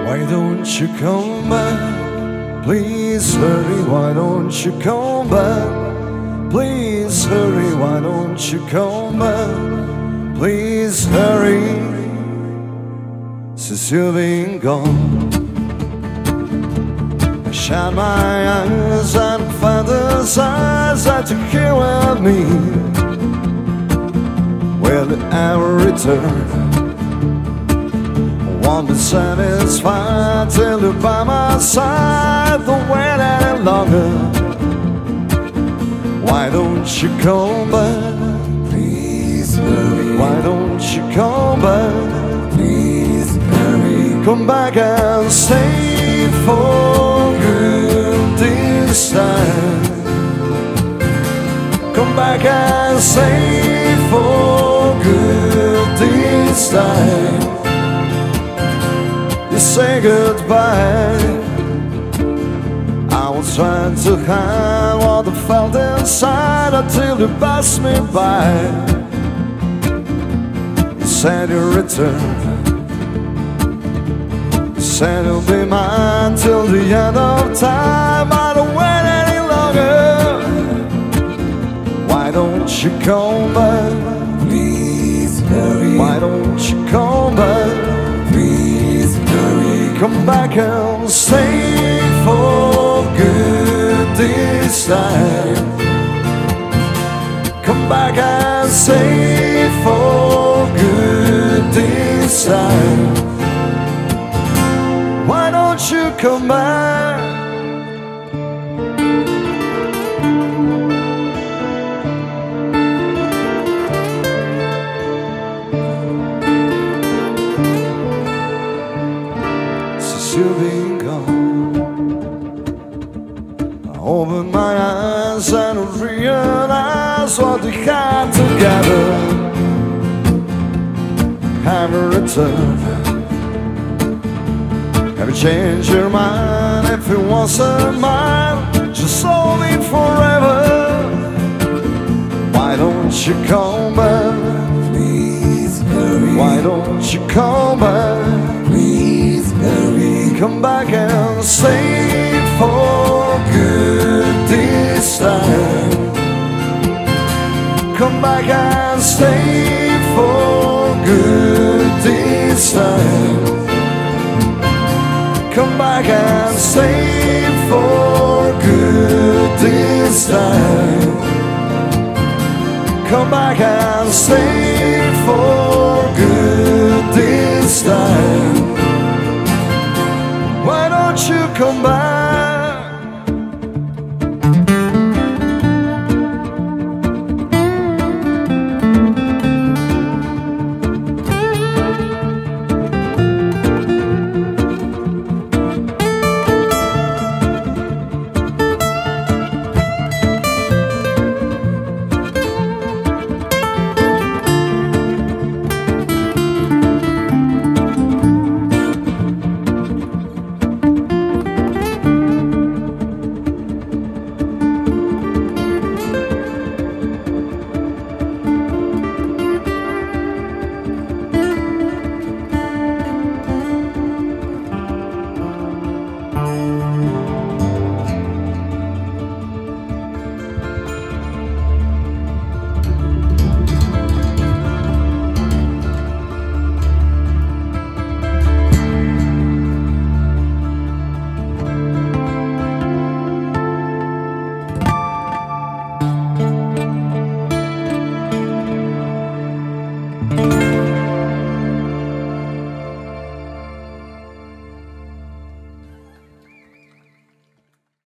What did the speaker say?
Why don't you come back? Please hurry, why don't you come back? Please hurry, why don't you come back? Please hurry, since you've been gone. I shut my eyes and fantasize that you're here with me. Will you ever return? Won't be satisfied till you're by my side. Don't wait any longer. Why don't you come back? Please hurry. Why don't you come back? Please hurry. Come back and stay for good this time. Come back and stay for good this time. You say goodbye. I was trying to hide what I felt inside until you passed me by. You said you'd return. You said you'll be mine till the end of time. I don't wait any longer. Why don't you come back? Please hurry. Why don't you come back? Please hurry. Come back and stay for good this time. Come back and stay for good this time. Why don't you come back? You've been gone. I opened my eyes and realized what we had together. Have you returned? Have you changed your mind? If it wasn't mine, just hold it forever. Why don't you come back? Please hurry. Why don't you come back? Please hurry. Come back and stay for good this time. Come back and stay for good this time. Come back and stay for good this time. Come back and stay for good this time. Why don't you come back?